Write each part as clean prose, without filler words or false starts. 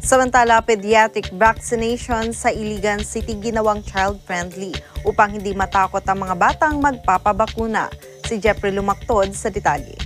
Samantala, pediatric vaccination sa Iligan City ginawang child-friendly upang hindi matakot ang mga batang magpapabakuna. Si Jeffrey Lumactod sa detalye.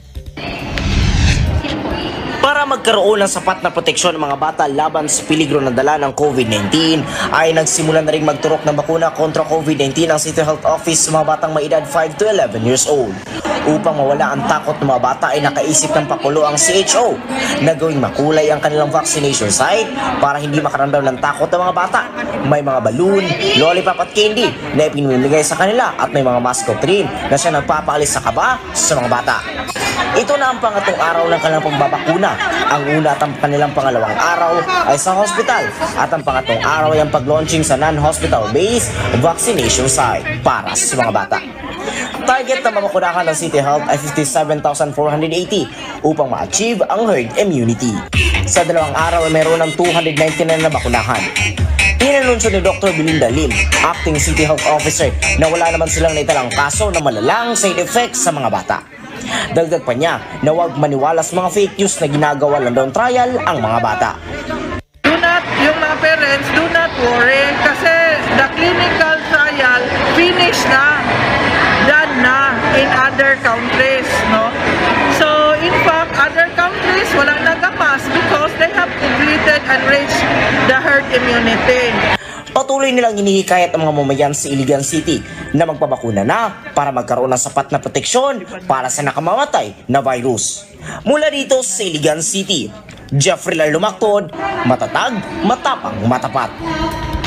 Para magkaroon ng sapat na proteksyon ng mga bata laban sa peligro na dala ng COVID-19, ay nagsimula na rin magturok ng bakuna kontra COVID-19 ang City Health Office sa mga batang may edad 5 to 11 years old. Upang mawala ang takot ng mga bata ay nakaisip ng pakulo ang CHO na gawing makulay ang kanilang vaccination site para hindi makaramdam ng takot ng mga bata. May mga balloon, lollipop at candy na ipinamimigay sa kanila at may mga mascot rin na siya nagpapaalis sa kaba sa mga bata. Ito na ang pangatong araw ng kanilang pagbabakuna. Ang una at ang kanilang pangalawang araw ay sa hospital at ang pangatlong araw ay ang pag-launching sa non-hospital-based vaccination site para sa mga bata. Target na mabakunahan ng City Health ay 57,480 upang ma-achieve ang herd immunity. Sa dalawang araw ay mayroon ng 299 na bakunahan. Inanunsyo ni Dr. Belinda Lim, Acting City Health Officer, na wala naman silang naitalang kaso ng malalang side effects sa mga bata. Dagdag pa niya na huwag maniwala sa mga fake news na ginagawa lang daw trial ang mga bata. Yung mga parents, do not worry kasi the clinical trial finished na, done na in other countries, no? So, in fact, other countries walang nagapas because they have completed and reached the herd immunity. Patuloy nilang hinihikayat ang mga mamayan sa Iligan City na magpabakuna na para magkaroon ng sapat na proteksyon para sa nakamamatay na virus. Mula dito sa Iligan City, Jeffrey Lumactod, matatag, matapang, matapat.